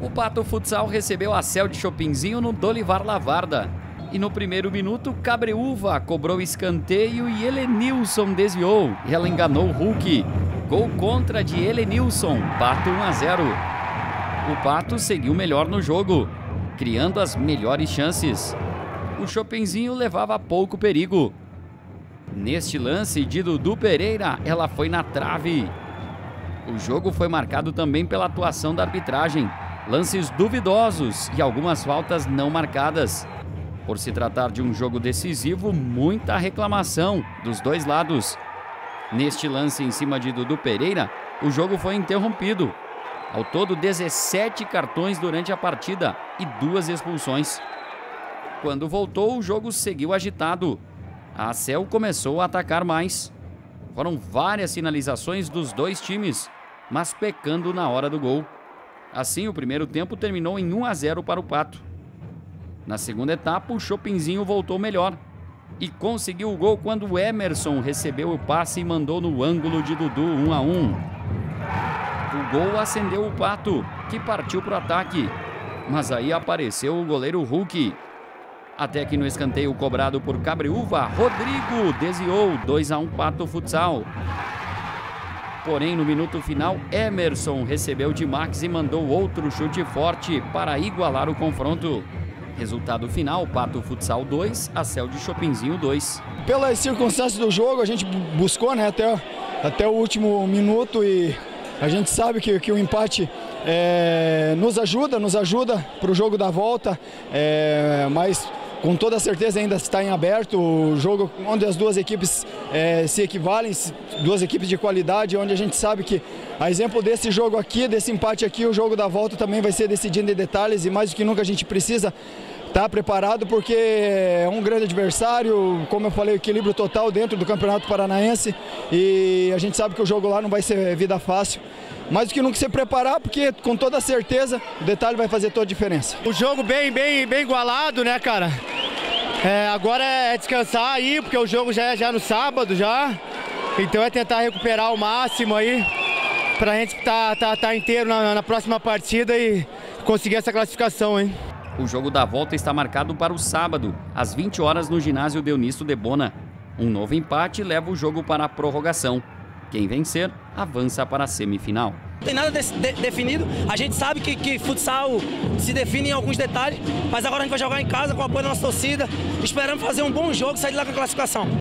O Pato Futsal recebeu a Cel de Chopinzinho no Dolivar Lavarda. E no primeiro minuto, Cabreúva cobrou escanteio e Helenilson desviou. E ela enganou o Hulk. Gol contra de Helenilson, Pato 1-0. O Pato seguiu melhor no jogo, criando as melhores chances. O Chopinzinho levava pouco perigo. Neste lance de Dudu Pereira, ela foi na trave. O jogo foi marcado também pela atuação da arbitragem. Lances duvidosos e algumas faltas não marcadas. Por se tratar de um jogo decisivo, muita reclamação dos dois lados. Neste lance em cima de Dudu Pereira, o jogo foi interrompido. Ao todo, 17 cartões durante a partida e 2 expulsões. Quando voltou, o jogo seguiu agitado. A Cel começou a atacar mais. Foram várias finalizações dos dois times, mas pecando na hora do gol. Assim, o primeiro tempo terminou em 1-0 para o Pato. Na segunda etapa, o Chopinzinho voltou melhor e conseguiu o gol quando o Emerson recebeu o passe e mandou no ângulo de Dudu 1-1. O gol acendeu o Pato, que partiu para o ataque, mas aí apareceu o goleiro Hulk. Até que no escanteio cobrado por Cabreúva, Rodrigo desviou 2-1 Pato Futsal. Porém, no minuto final, Emerson recebeu de Max e mandou outro chute forte para igualar o confronto. Resultado final, Pato Futsal 2, a Cel de Chopinzinho 2. Pelas circunstâncias do jogo, a gente buscou, né, até o último minuto, e a gente sabe que o empate nos ajuda para o jogo da volta, mas com toda certeza ainda está em aberto o jogo, onde as duas equipes se equivalem, duas equipes de qualidade, onde a gente sabe que, a exemplo desse jogo aqui, desse empate aqui, o jogo da volta também vai ser decidido em detalhes, e mais do que nunca a gente precisa estar preparado, porque é um grande adversário, como eu falei, equilíbrio total dentro do Campeonato Paranaense, e a gente sabe que o jogo lá não vai ser vida fácil. Mais do que nunca se preparar, porque com toda certeza o detalhe vai fazer toda a diferença. O jogo bem igualado, né, cara? Agora é descansar aí, porque o jogo já é no sábado já. Então é tentar recuperar o máximo aí, pra gente tá inteiro na próxima partida e conseguir essa classificação, hein? O jogo da volta está marcado para o sábado, às 20 horas no ginásio Deonisto de Bona. Um novo empate leva o jogo para a prorrogação. Quem vencer, avança para a semifinal. Não tem nada definido, a gente sabe que futsal se define em alguns detalhes, mas agora a gente vai jogar em casa com o apoio da nossa torcida, esperamos fazer um bom jogo e sair de lá com a classificação.